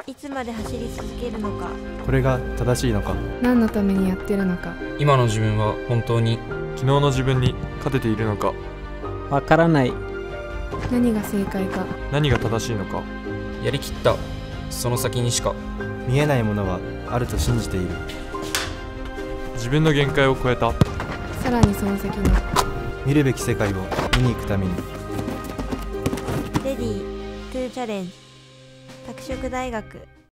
いつまで走り続けるのか。 これが正しいのか。 何のためにやってるのか。 今の自分は本当に昨日の自分に勝てているのか。 わからない。 何が正解か。 何が正しいのか。 やりきった、その先にしか見えないものはあると信じている。 自分の限界を超えた。 さらにその先の見るべき世界を見に行くために。 レディートゥーチャレンジ。拓殖大学。